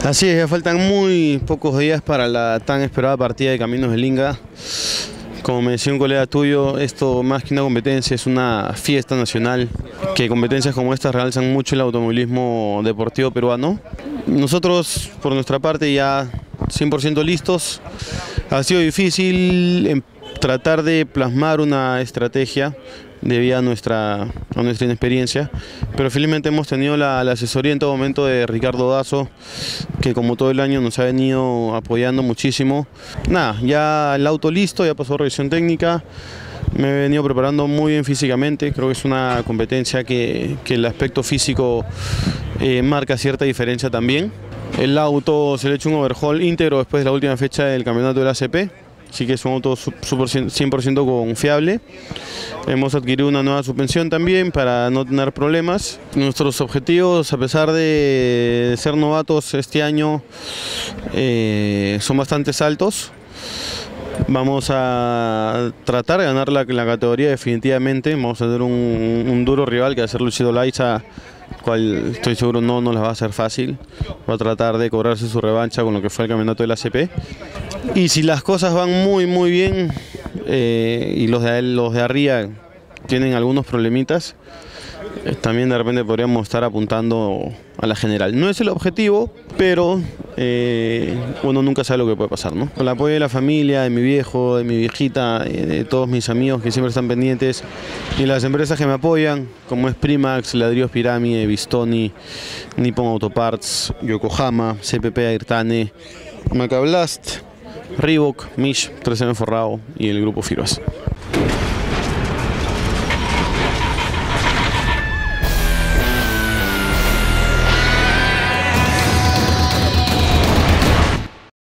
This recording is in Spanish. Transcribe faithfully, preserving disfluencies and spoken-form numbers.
Así es, ya faltan muy pocos días para la tan esperada partida de Caminos del Inga. Como me decía un colega tuyo, esto más que una competencia es una fiesta nacional, que competencias como estas realzan mucho el automovilismo deportivo peruano. Nosotros, por nuestra parte, ya cien por ciento listos. Ha sido difícil tratar de plasmar una estrategia debido a nuestra, a nuestra inexperiencia, pero felizmente hemos tenido la, la asesoría en todo momento de Ricardo Dazo, que como todo el año nos ha venido apoyando muchísimo. Nada, ya el auto listo, ya pasó revisión técnica, me he venido preparando muy bien físicamente. Creo que es una competencia que, que el aspecto físico eh, marca cierta diferencia también. El auto se le ha hecho un overhaul íntegro después de la última fecha del campeonato de la A C P. Así que es un auto cien por ciento confiable. Hemos adquirido una nueva suspensión también para no tener problemas. Nuestros objetivos, a pesar de ser novatos este año, eh, son bastante altos. Vamos a tratar de ganar la, la categoría definitivamente. Vamos a tener un, un duro rival que va a ser Lucido Laiza, cual estoy seguro no nos la va a hacer fácil. Va a tratar de cobrarse su revancha con lo que fue el campeonato de la A C P. Y si las cosas van muy muy bien eh, y los de, los de arriba tienen algunos problemitas, eh, también de repente podríamos estar apuntando a la general. No es el objetivo, pero eh, uno nunca sabe lo que puede pasar, ¿no? Con el apoyo de la familia, de mi viejo, de mi viejita, de todos mis amigos que siempre están pendientes, y las empresas que me apoyan, como es Primax, Ladrillos Pirámide, Bistoni, Nippon Autoparts, Yokohama, C P P Airtane, Macablast, Reebok, Mish, tres eme Forrado y el grupo Firoas.